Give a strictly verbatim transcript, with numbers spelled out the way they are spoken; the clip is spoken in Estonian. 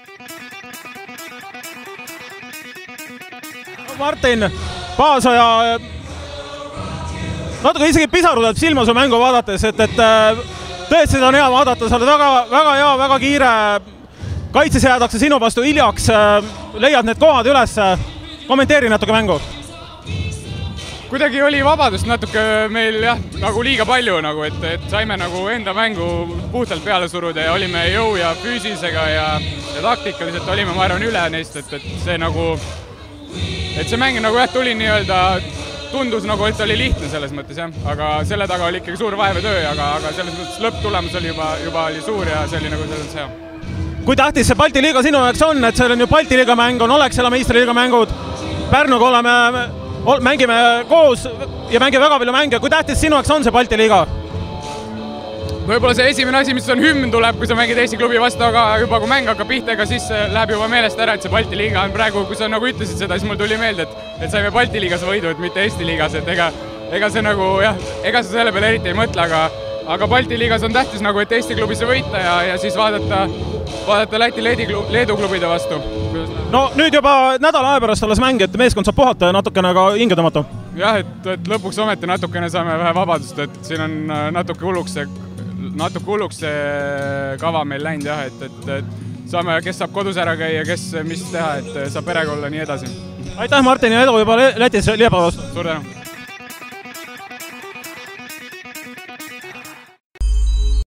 Martin Paasoja, natuke isegi pisarudelt silma su mängu vaadates, et, et tõesti seda on hea vaadata, sa oled väga, väga hea, väga kiire, kaitses jäädakse sinu vastu hiljaks, leiad need kohad üles, kommenteeri natuke mängu. Kuidagi oli vabadust natuke meil jah, nagu liiga palju, nagu, et, et saime nagu enda mängu puhtalt peale suruda ja olime jõu ja füüsisega ja, ja taktikaliselt olime, ma arvan, üle neist, et, et see nagu et see mäng nagu jah, tuli nii-öelda, tundus nagu, et oli lihtne selles mõttes jah, aga selle taga oli ikkagi suur vaev ja töö, aga, aga selles mõttes lõpptulemus oli juba, juba oli suur ja see oli nagu selles hea. Kui tähtis see Balti liiga sinu jaoks on, et seal on ju Balti liiga mäng, on Alexela meistriliiga mängud, Pärnuga oleme, mängime koos ja mängime väga palju mänge, kui tähtis sinu jaoks on see Balti liiga? Võib-olla see esimene asi, mis on hümn tuleb, kui sa mängid Eesti klubi vastu, aga juba kui mäng hakkab pihta, ega siis läheb juba meelest ära, et see Balti liiga on praegu, kui sa nagu ütlesid seda, siis mul tuli meelde, et, et saime Balti liigas võidu, et mitte Eesti liigas, et ega, ega see nagu jah, ega sa selle peale eriti ei mõtle, aga, aga Balti liigas on tähtis nagu, et Eesti klubisse võita ja, ja siis vaadata, vaadata Läti Leedu klubide vastu. No nüüd juba nädala aja pärast alles mäng, et meeskond saab puhata ja natukene ka hinge tõmmata. Jah, et, et lõpuks ometi natukene saame vähe vabadust, et siin on natuke hulluks see natuke hulluks see kava meil läinud jah, et, et, et saame, kes saab kodus ära käia, kes mis teha, et saab perega olla nii edasi. Aitäh Martin ja edu juba Lätis Liepajas. Suur tänu!